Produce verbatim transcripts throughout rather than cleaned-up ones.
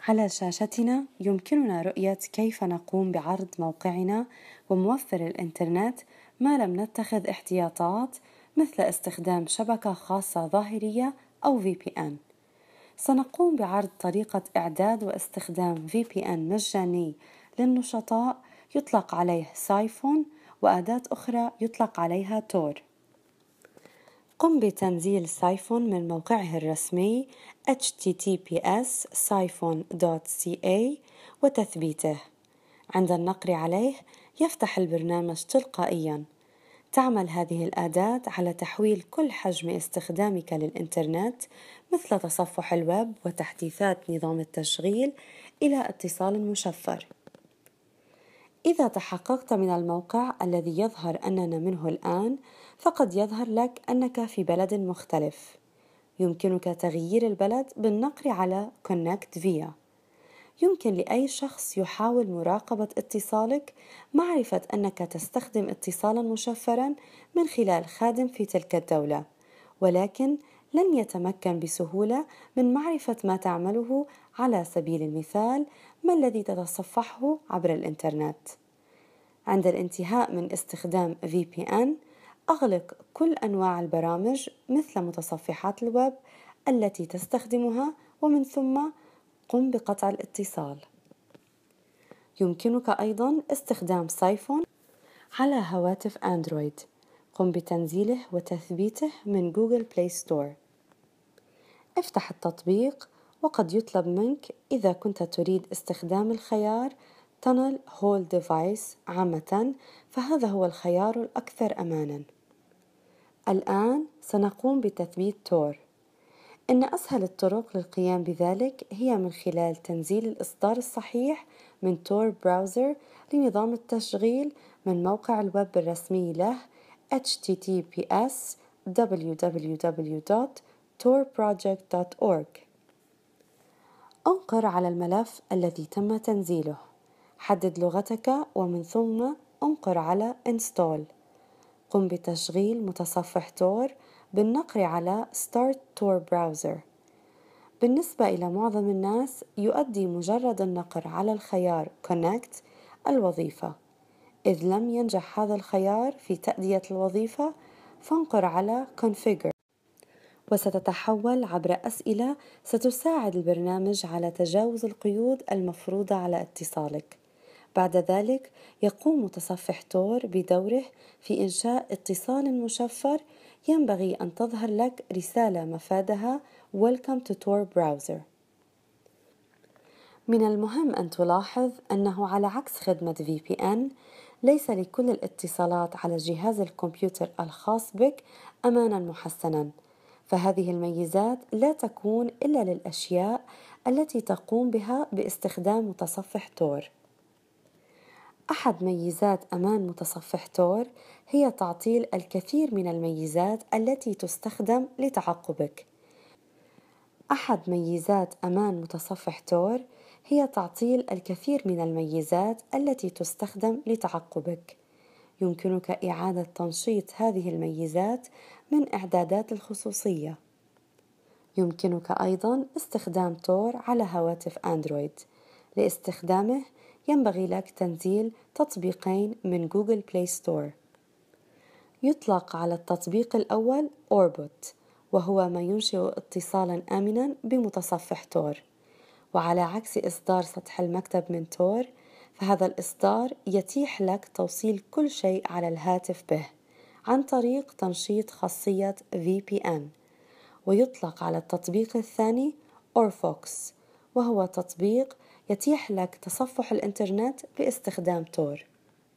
على شاشتنا يمكننا رؤية كيف نقوم بعرض موقعنا وموفر الإنترنت ما لم نتخذ احتياطات مثل استخدام شبكة خاصة ظاهرية أو في بي إن. سنقوم بعرض طريقة إعداد واستخدام في بي إن مجاني للنشطاء يطلق عليه سايفون، وأداة أخرى يطلق عليها تور. قم بتنزيل سايفون من موقعه الرسمي إتش تي تي بي إس سايفون دوت سي إيه وتثبيته. عند النقر عليه يفتح البرنامج تلقائياً. تعمل هذه الأداة على تحويل كل حجم استخدامك للإنترنت مثل تصفح الويب وتحديثات نظام التشغيل إلى اتصال مشفر. إذا تحققت من الموقع الذي يظهر أننا منه الآن، فقد يظهر لك أنك في بلد مختلف. يمكنك تغيير البلد بالنقر على Connect Via. يمكن لأي شخص يحاول مراقبة اتصالك معرفة أنك تستخدم اتصالاً مشفراً من خلال خادم في تلك الدولة، ولكن لن يتمكن بسهولة من معرفة ما تعمله. على سبيل المثال، ما الذي تتصفحه عبر الإنترنت. عند الانتهاء من استخدام في بي إن، أغلق كل أنواع البرامج مثل متصفحات الويب التي تستخدمها، ومن ثم قم بقطع الاتصال. يمكنك أيضاً استخدام سايفون على هواتف أندرويد. قم بتنزيله وتثبيته من جوجل بلاي ستور. افتح التطبيق، وقد يطلب منك إذا كنت تريد استخدام الخيار Tunnel Hole Device عامة، فهذا هو الخيار الأكثر أماناً. الآن سنقوم بتثبيت تور. إن أسهل الطرق للقيام بذلك هي من خلال تنزيل الإصدار الصحيح من تور براوزر لنظام التشغيل من موقع الويب الرسمي له إتش تي تي بي إس دبليو دبليو دبليو دوت تور بروجكت دوت أورج. انقر على الملف الذي تم تنزيله. حدد لغتك ومن ثم انقر على Install. قم بتشغيل متصفح تور بالنقر على Start Tor Browser. بالنسبة إلى معظم الناس يؤدي مجرد النقر على الخيار Connect الوظيفة. إذ لم ينجح هذا الخيار في تأدية الوظيفة، فانقر على Configure، وستتحول عبر أسئلة ستساعد البرنامج على تجاوز القيود المفروضة على اتصالك. بعد ذلك يقوم متصفح تور بدوره في إنشاء اتصال مشفر. ينبغي أن تظهر لك رسالة مفادها Welcome to Tor Browser. من المهم أن تلاحظ أنه على عكس خدمة في بي إن، ليس لكل الاتصالات على جهاز الكمبيوتر الخاص بك أماناً محسناً، فهذه الميزات لا تكون إلا للأشياء التي تقوم بها باستخدام متصفح تور. أحد ميزات أمان متصفح تور هي تعطيل الكثير من الميزات التي تستخدم لتعقبك. أحد ميزات أمان متصفح تور هي تعطيل الكثير من الميزات التي تستخدم لتعقبك. يمكنك إعادة تنشيط هذه الميزات من إعدادات الخصوصية. يمكنك أيضاً استخدام تور على هواتف أندرويد. لاستخدامه ينبغي لك تنزيل تطبيقين من جوجل بلاي ستور. يطلق على التطبيق الأول أوربوت، وهو ما ينشئ اتصالاً آمناً بمتصفح تور. وعلى عكس إصدار سطح المكتب من تور، فهذا الإصدار يتيح لك توصيل كل شيء على الهاتف به عن طريق تنشيط خاصية في بي إن. ويطلق على التطبيق الثاني أورفوكس، وهو تطبيق يتيح لك تصفح الإنترنت باستخدام تور.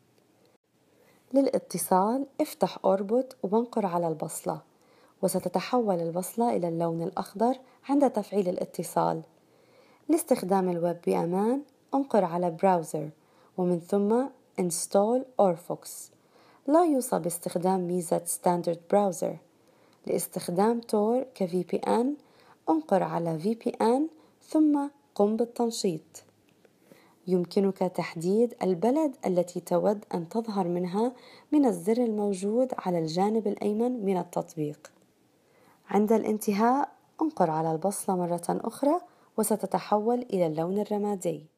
للاتصال افتح أوربوت وانقر على البصلة، وستتحول البصلة إلى اللون الأخضر عند تفعيل الاتصال. لاستخدام الويب بأمان انقر على براوزر، ومن ثم Install Orfox. لا يوصى باستخدام ميزة Standard Browser. لاستخدام تور ك في بي إن انقر على في بي إن ثم قم بالتنشيط. يمكنك تحديد البلد التي تود أن تظهر منها من الزر الموجود على الجانب الأيمن من التطبيق. عند الانتهاء انقر على البصلة مرة أخرى وستتحول إلى اللون الرمادي.